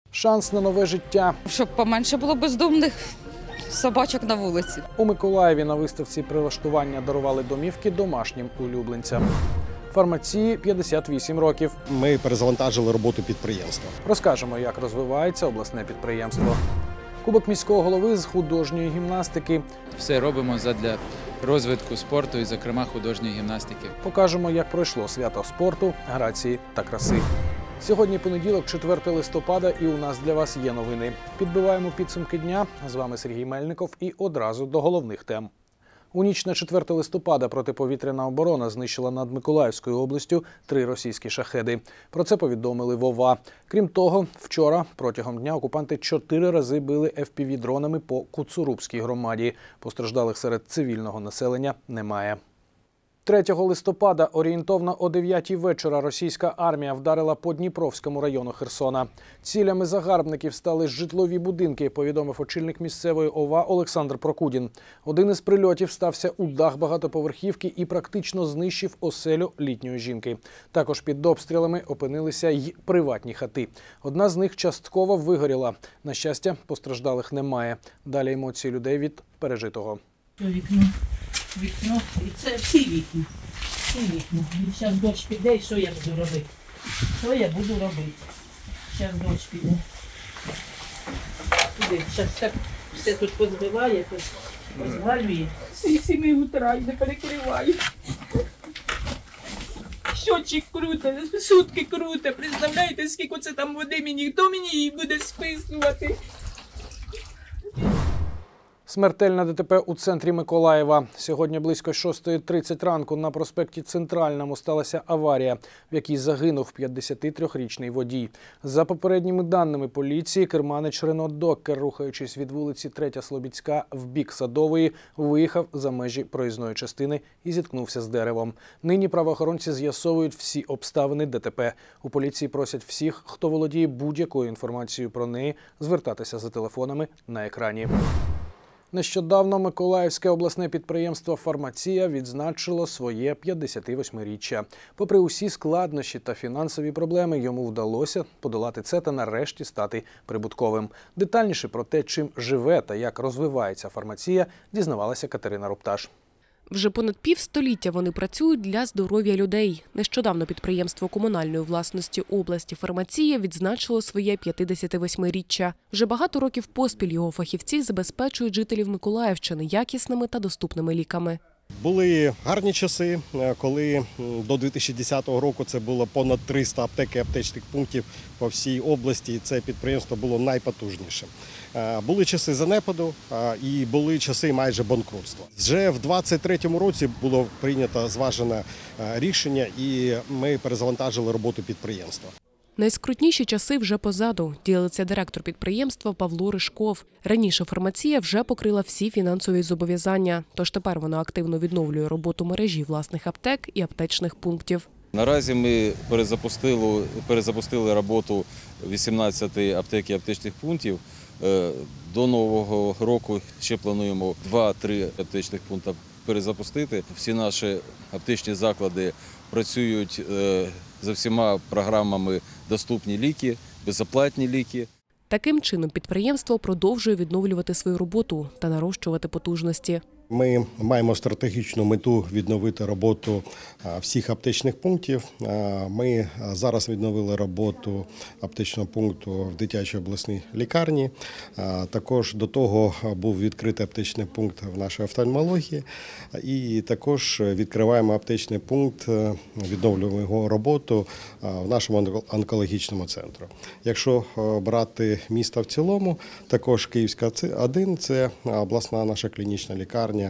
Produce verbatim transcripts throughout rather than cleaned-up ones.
Шанс на нове життя. Щоб поменше було бездомних собачок на вулиці. У Миколаєві на виставці прилаштування дарували домівки домашнім улюбленцям. Фармації п'ятдесят вісім років. Ми перезавантажили роботу підприємства. Розкажемо, як розвивається обласне підприємство. Кубок міського голови з художньої гімнастики. Все робимо задля розвитку спорту і, зокрема, художньої гімнастики. Покажемо, як пройшло свято спорту, грації та краси. Сьогодні понеділок, четвертого листопада, і у нас для вас є новини. Підбиваємо підсумки дня. З вами Сергій Мельников і одразу до головних тем. У ніч на четверте листопада протиповітряна оборона знищила над Миколаївською областю три російські шахеди. Про це повідомили в ОВА. Крім того, вчора протягом дня окупанти чотири рази били еф пі ві-дронами по Куцурубській громаді. Постраждалих серед цивільного населення немає. третього листопада орієнтовно о дев'ятій вечора російська армія вдарила по Дніпровському району Херсона. Цілями загарбників стали житлові будинки, повідомив очільник місцевої ОВА Олександр Прокудін. Один із прильотів стався у дах багатоповерхівки і практично знищив оселю літньої жінки. Також під обстрілами опинилися й приватні хати. Одна з них частково вигоріла. На щастя, постраждалих немає. Далі емоції людей від пережитого. Вікно, вікно, і це всі вікна, всі вікна. Зараз дощ піде, і що я буду робити? Що я буду робити? Зараз дощ піде. Піде, зараз так все тут позбиває, позгалює. І сіми утра, і не перекриваю. Щочик круте, сутки круте, представляєте, скільки це там води мені, хто мені її буде списувати? Смертельне де те пе у центрі Миколаєва. Сьогодні близько шостої тридцять ранку на проспекті Центральному сталася аварія, в якій загинув п'ятдесятитрирічний водій. За попередніми даними поліції, керманич Рено Доккер, рухаючись від вулиці Третя Слобідська в бік Садової, виїхав за межі проїзної частини і зіткнувся з деревом. Нині правоохоронці з'ясовують всі обставини де те пе. У поліції просять всіх, хто володіє будь-якою інформацією про неї, звертатися за телефонами на екрані. Нещодавно Миколаївське обласне підприємство «Фармація» відзначило своє п'ятдесятивосьмиріччя. Попри усі складнощі та фінансові проблеми, йому вдалося подолати це та нарешті стати прибутковим. Детальніше про те, чим живе та як розвивається «Фармація», дізнавалася Катерина Рупташ. Вже понад півстоліття вони працюють для здоров'я людей. Нещодавно підприємство комунальної власності області «Фармація» відзначило своє п'ятдесятивосьмиріччя. Вже багато років поспіль його фахівці забезпечують жителів Миколаївщини якісними та доступними ліками. Були гарні часи, коли до дві тисячі десятого року це було понад триста аптек і аптечних пунктів по всій області, і це підприємство було найпотужнішим. Були часи занепаду і були часи майже банкрутства. Вже в двадцять третьому році було прийнято зважене рішення і ми перезавантажили роботу підприємства. Найскрутніші часи вже позаду, ділиться директор підприємства Павло Ришков. Раніше «Фармація» вже покрила всі фінансові зобов'язання, тож тепер вона активно відновлює роботу мережі власних аптек і аптечних пунктів. Наразі ми перезапустили, перезапустили роботу вісімнадцяти аптек і аптечних пунктів. До Нового року ще плануємо два-три аптечних пункти перезапустити. Всі наші аптечні заклади працюють за всіма програмами «Доступні ліки», «Безоплатні ліки». Таким чином підприємство продовжує відновлювати свою роботу та нарощувати потужності. Ми маємо стратегічну мету відновити роботу всіх аптечних пунктів. Ми зараз відновили роботу аптечного пункту в дитячій обласній лікарні. Також до того був відкритий аптечний пункт в нашій офтальмології. І також відкриваємо аптечний пункт, відновлюємо його роботу в нашому онкологічному центрі. Якщо брати місто в цілому, також Київська один – це обласна наша клінічна лікарня.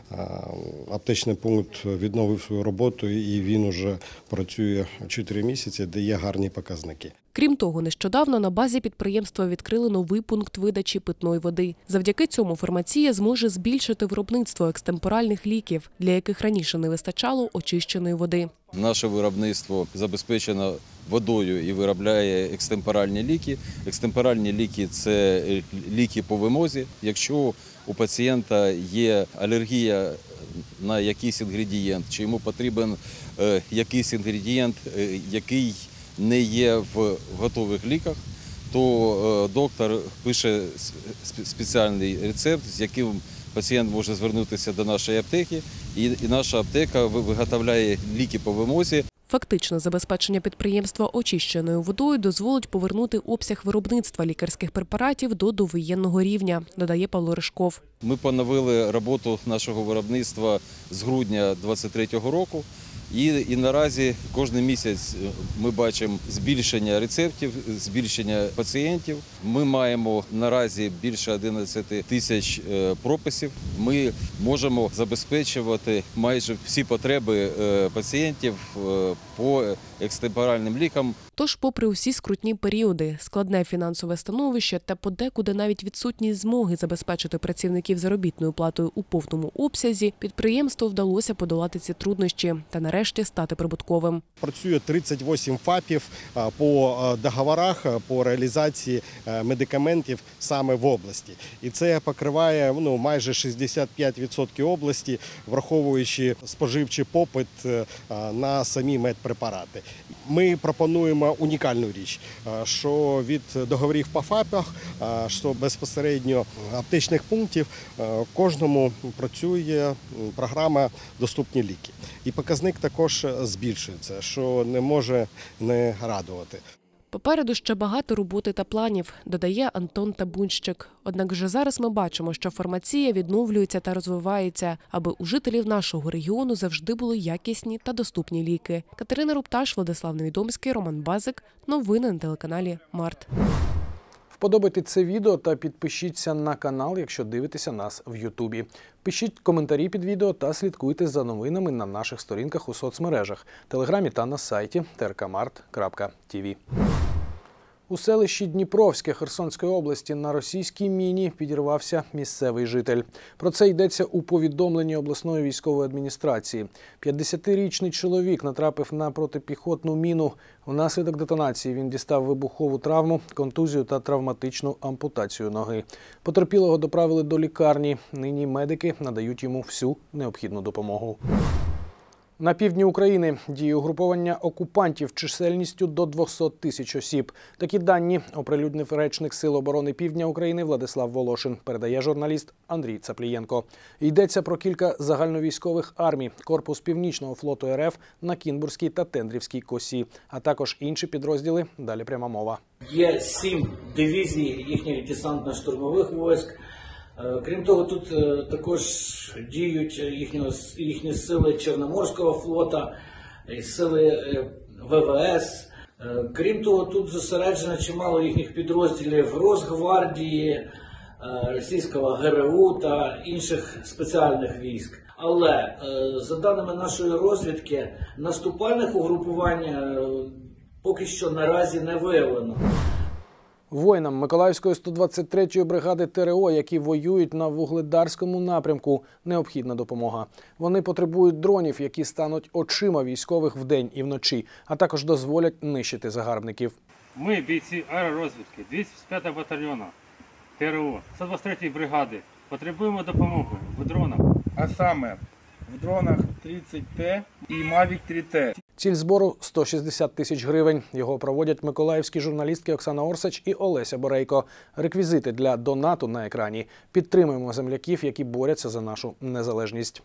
Аптечний пункт відновив свою роботу і він уже працює чотири місяці, де є гарні показники. Крім того, нещодавно на базі підприємства відкрили новий пункт видачі питної води. Завдяки цьому «Фармація» зможе збільшити виробництво екстемпоральних ліків, для яких раніше не вистачало очищеної води. Наше виробництво забезпечено водою і виробляє екстемпоральні ліки. Екстемпоральні ліки – це ліки по вимозі. Якщо у пацієнта є алергія на якийсь інгредієнт, чи йому потрібен якийсь інгредієнт, який не є в готових ліках, то доктор пише спеціальний рецепт, з яким пацієнт може звернутися до нашої аптеки, і наша аптека виготовляє ліки по вимозі. Фактичне забезпечення підприємства очищеною водою дозволить повернути обсяг виробництва лікарських препаратів до довоєнного рівня, додає Павло Ришков. Ми поновили роботу нашого виробництва з грудня двадцять третього року. І, і наразі кожен місяць ми бачимо збільшення рецептів, збільшення пацієнтів. Ми маємо наразі більше одинадцяти тисяч прописів. Ми можемо забезпечувати майже всі потреби пацієнтів по екстемпоральним лікам. Тож, попри усі скрутні періоди, складне фінансове становище та подекуди навіть відсутність змоги забезпечити працівників заробітною платою у повному обсязі, підприємству вдалося подолати ці труднощі та нарешті стати прибутковим. Працює тридцять вісім ФАПів по договорах, по реалізації медикаментів саме в області. І це покриває ну, майже шістдесят п'ять відсотків області, враховуючи споживчий попит на самі медпрепарати. Ми пропонуємо унікальну річ, що від договорів по ФАПах, що безпосередньо аптечних пунктів, кожному працює програма «Доступні ліки». І показник також збільшується, що не може не радувати. Попереду ще багато роботи та планів, додає Антон Табунщик. Однак вже зараз ми бачимо, що фармація відновлюється та розвивається, аби у жителів нашого регіону завжди були якісні та доступні ліки. Катерина Рупташ, Владислав Невідомський, Роман Базик. Новини на телеканалі Март. Вподобайте це відео та підпишіться на канал, якщо дивитеся нас в Ютубі. Пишіть коментарі під відео та слідкуйте за новинами на наших сторінках у соцмережах, телеграмі та на сайті те ер ка март крапка ті ві. У селищі Дніпровське Херсонської області на російській міні підірвався місцевий житель. Про це йдеться у повідомленні обласної військової адміністрації. п'ятдесятирічний чоловік натрапив на протипіхотну міну. Внаслідок детонації він дістав вибухову травму, контузію та травматичну ампутацію ноги. Потерпілого доправили до лікарні. Нині медики надають йому всю необхідну допомогу. На півдні України діє угруповання окупантів чисельністю до двохсот тисяч осіб. Такі дані оприлюднив речник Сил оборони Півдня України Владислав Волошин, передає журналіст Андрій Цаплієнко. Йдеться про кілька загальновійськових армій, корпус Північного флоту ер еф на Кінбурзькій та Тендрівській косі, а також інші підрозділи, далі пряма мова. Є сім дивізій їхніх десантно-штурмових військ. Крім того, тут також діють їхні, їхні сили Чорноморського флота, сили ве ве ес. Крім того, тут зосереджено чимало їхніх підрозділів Росгвардії, російського ге ер у та інших спеціальних військ. Але, за даними нашої розвідки, наступальних угрупувань поки що наразі не виявлено. Воїнам Миколаївської сто двадцять третьої бригади те ер о, які воюють на Вугледарському напрямку, необхідна допомога. Вони потребують дронів, які стануть очима військових вдень і вночі, а також дозволять нищити загарбників. Ми, бійці аеророзвідки двадцять п'ятого батальйону те ер о сто двадцять третьої бригади, потребуємо допомоги в дронах. А саме в дронах тридцять те і Мавік три те. Ціль збору – сто шістдесят тисяч гривень. Його проводять миколаївські журналістки Оксана Орсач і Олеся Борейко. Реквізити для донату на екрані. Підтримуємо земляків, які борються за нашу незалежність.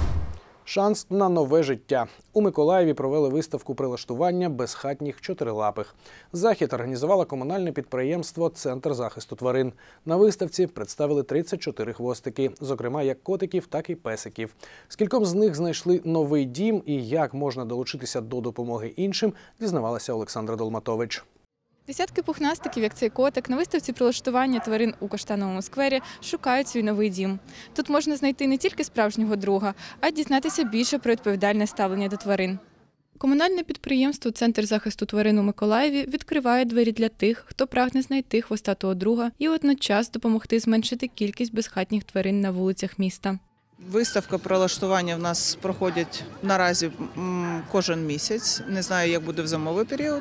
Шанс на нове життя. У Миколаєві провели виставку прилаштування безхатніх чотирилапих. Захід організувало комунальне підприємство «Центр захисту тварин». На виставці представили тридцять чотири хвостики, зокрема як котиків, так і песиків. Скільком з них знайшли новий дім і як можна долучитися до допомоги іншим, дізнавалася Олександра Долматович. Десятки пухнастиків, як цей котик, на виставці прилаштування тварин у Каштановому сквері шукають свій новий дім. Тут можна знайти не тільки справжнього друга, а й дізнатися більше про відповідальне ставлення до тварин. Комунальне підприємство «Центр захисту тварин» у Миколаєві відкриває двері для тих, хто прагне знайти хвостатого друга і водночас допомогти зменшити кількість безхатніх тварин на вулицях міста. Виставка прилаштування в нас проходить наразі кожен місяць. Не знаю, як буде в зимовий період.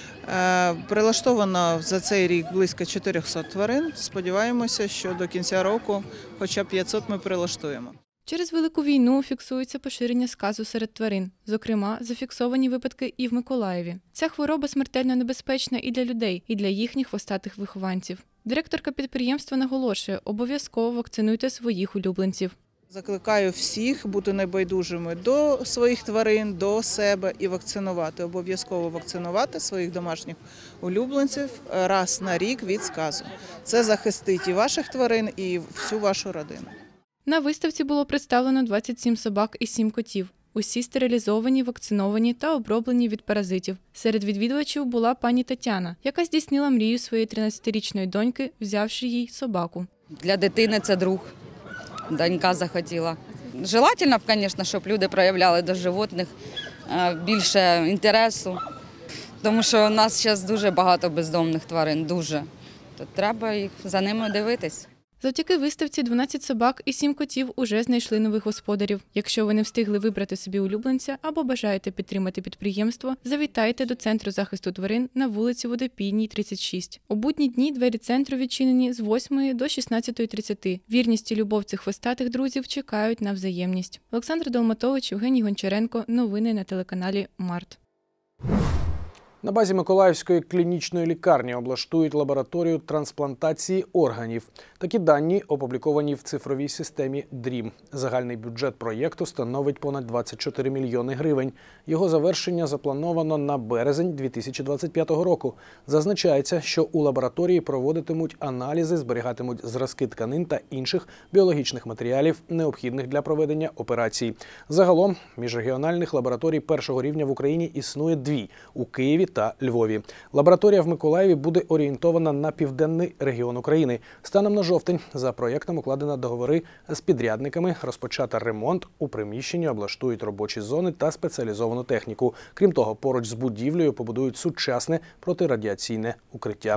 Прилаштовано за цей рік близько чотирьохсот тварин. Сподіваємося, що до кінця року хоча б п'ятсот ми прилаштуємо. Через велику війну фіксується поширення сказу серед тварин. Зокрема, зафіксовані випадки і в Миколаєві. Ця хвороба смертельно небезпечна і для людей, і для їхніх хвостатих вихованців. Директорка підприємства наголошує, обов'язково вакцинуйте своїх улюбленців. Закликаю всіх бути небайдужими до своїх тварин, до себе і вакцинувати. Обов'язково вакцинувати своїх домашніх улюбленців раз на рік від сказу. Це захистить і ваших тварин, і всю вашу родину. На виставці було представлено двадцять сім собак і сім котів. Усі стерилізовані, вакциновані та оброблені від паразитів. Серед відвідувачів була пані Тетяна, яка здійснила мрію своєї тринадцятирічної доньки, взявши їй собаку. Для дитини це друг. Донька захотіла. Желательно б, звісно, щоб люди проявляли до животних більше інтересу, тому що у нас зараз дуже багато бездомних тварин, дуже. То треба їх за ними дивитись. Завдяки виставці дванадцять собак і сім котів уже знайшли нових господарів. Якщо ви не встигли вибрати собі улюбленця або бажаєте підтримати підприємство, завітайте до Центру захисту тварин на вулиці Водопійній, тридцять шість. У будні дні двері центру відчинені з восьмої до шістнадцятої тридцяти. Вірність і любов цих хвостатих друзів чекають на взаємність. Олександр Долматович, Євгеній Гончаренко. Новини на телеканалі Март. На базі Миколаївської клінічної лікарні облаштують лабораторію трансплантації органів. Такі дані опубліковані в цифровій системі дрім. Загальний бюджет проєкту становить понад двадцять чотири мільйони гривень. Його завершення заплановано на березень дві тисячі двадцять п'ятого року. Зазначається, що у лабораторії проводитимуть аналізи, зберігатимуть зразки тканин та інших біологічних матеріалів, необхідних для проведення операцій. Загалом, міжрегіональних лабораторій першого рівня в Україні існує дві – у Києві та Львові. Лабораторія в Миколаєві буде орієнтована на південний регіон України. Станом на жовтень за проєктом укладено договори з підрядниками, розпочато ремонт, у приміщенні облаштують робочі зони та спеціалізовану техніку. Крім того, поруч з будівлею побудують сучасне протирадіаційне укриття.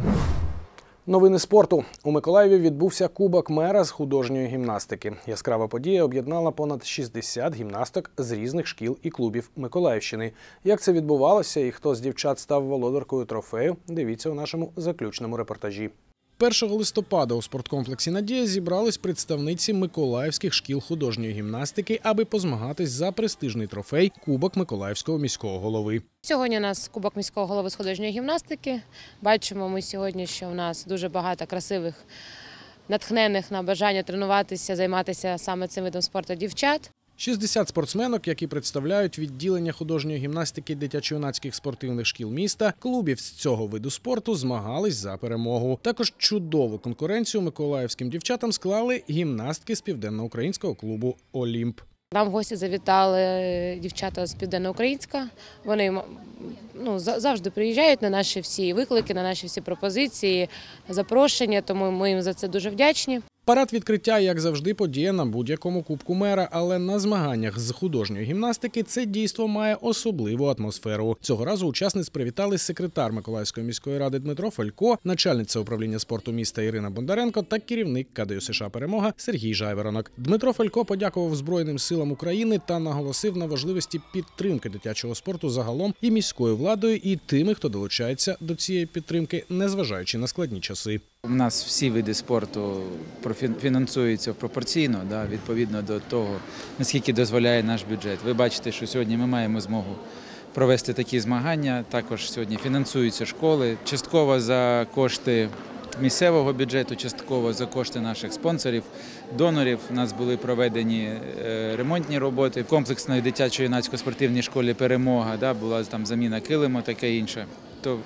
Новини спорту. У Миколаєві відбувся Кубок мера з художньої гімнастики. Яскрава подія об'єднала понад шістдесят гімнасток з різних шкіл і клубів Миколаївщини. Як це відбувалося і хто з дівчат став володаркою трофею, дивіться у нашому заключному репортажі. першого листопада у спорткомплексі «Надія» зібрались представниці миколаївських шкіл художньої гімнастики, аби позмагатись за престижний трофей Кубок Миколаївського міського голови. Сьогодні у нас Кубок міського голови з художньої гімнастики. Бачимо ми сьогодні, що у нас дуже багато красивих, натхнених на бажання тренуватися, займатися саме цим видом спорту дівчат. шістдесят спортсменок, які представляють відділення художньої гімнастики дитячо-юнацьких спортивних шкіл міста, клубів з цього виду спорту, змагались за перемогу. Також чудову конкуренцію миколаївським дівчатам склали гімнастки з південноукраїнського клубу «Олімп». Нам в гості завітали дівчата з Південноукраїнська. Вони ну, завжди приїжджають на наші всі виклики, на наші всі пропозиції, запрошення, тому ми їм за це дуже вдячні. Парад відкриття, як завжди, подія на будь-якому Кубку мера, але на змаганнях з художньої гімнастики це дійство має особливу атмосферу. Цього разу учасниць привітали секретар Миколаївської міської ради Дмитро Фалько, начальниця управління спорту міста Ірина Бондаренко та керівник КДЮСШ «Перемога» Сергій Жайворонок. Дмитро Фалько подякував Збройним силам України та наголосив на важливості підтримки дитячого спорту загалом і міською владою, і тими, хто долучається до цієї підтримки, незважаючи на складні часи. У нас всі види спорту фінансуються пропорційно, да, відповідно до того, наскільки дозволяє наш бюджет. Ви бачите, що сьогодні ми маємо змогу провести такі змагання. Також сьогодні фінансуються школи, частково за кошти місцевого бюджету, частково за кошти наших спонсорів, донорів. У нас були проведені ремонтні роботи в комплексної дитячо-юнацько-спортивній школі «Перемога», да, була там заміна килиму, таке інше. То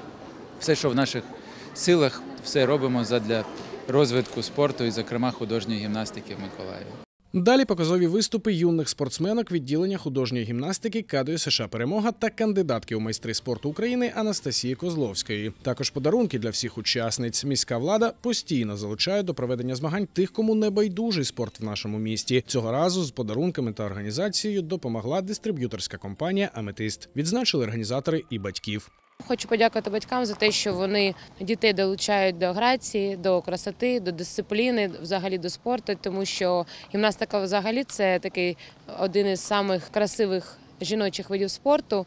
все, що в наших силах, все робимо задля розвитку спорту і, зокрема, художньої гімнастики в Миколаєві. Далі показові виступи юних спортсменок відділення художньої гімнастики КДЮСШ «Перемога» та кандидатки у майстри спорту України Анастасії Козловської. Також подарунки для всіх учасниць. Міська влада постійно залучає до проведення змагань тих, кому не байдужий спорт в нашому місті. Цього разу з подарунками та організацією допомогла дистриб'юторська компанія «Аметист». Відзначили організатори і батьків. Хочу подякувати батькам за те, що вони дітей долучають до грації, до красоти, до дисципліни, взагалі до спорту, тому що гімнастика взагалі це такий один із самих красивих жіночих видів спорту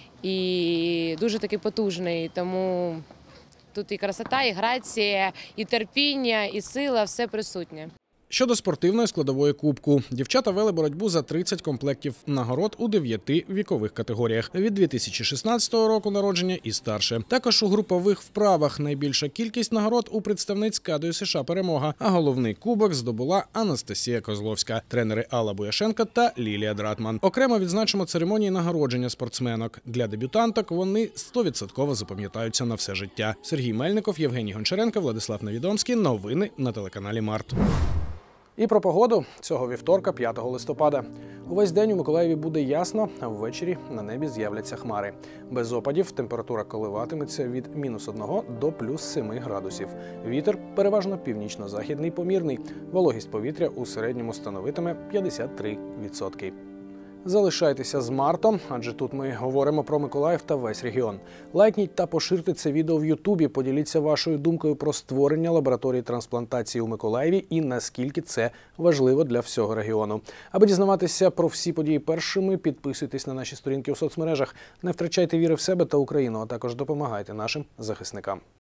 і дуже такий потужний, тому тут і красота, і грація, і терпіння, і сила, все присутнє. Щодо спортивної складової кубку. Дівчата вели боротьбу за тридцять комплектів нагород у дев'яти вікових категоріях від дві тисячі шістнадцятого року народження і старше. Також у групових вправах найбільша кількість нагород у представниць кадру США «Перемога», а головний кубок здобула Анастасія Козловська, тренери Алла Буяшенко та Лілія Дратман. Окремо відзначимо церемонії нагородження спортсменок. Для дебютанток вони сто відсотків запам'ятаються на все життя. Сергій Мельников, Євгеній Гончаренко, Владислав Невідомський. Новини на телеканалі Март. І про погоду цього вівторка, п'ятого листопада. Увесь день у Миколаєві буде ясно, а ввечері на небі з'являться хмари. Без опадів температура коливатиметься від мінус одного до плюс семи градусів. Вітер переважно північно-західний помірний. Вологість повітря у середньому становитиме п'ятдесят три відсотки. Залишайтеся з Мартом, адже тут ми говоримо про Миколаїв та весь регіон. Лайкніть та поширте це відео в Ютубі, поділіться вашою думкою про створення лабораторії трансплантації у Миколаєві і наскільки це важливо для всього регіону. Аби дізнаватися про всі події першими, підписуйтесь на наші сторінки у соцмережах, не втрачайте віри в себе та Україну, а також допомагайте нашим захисникам.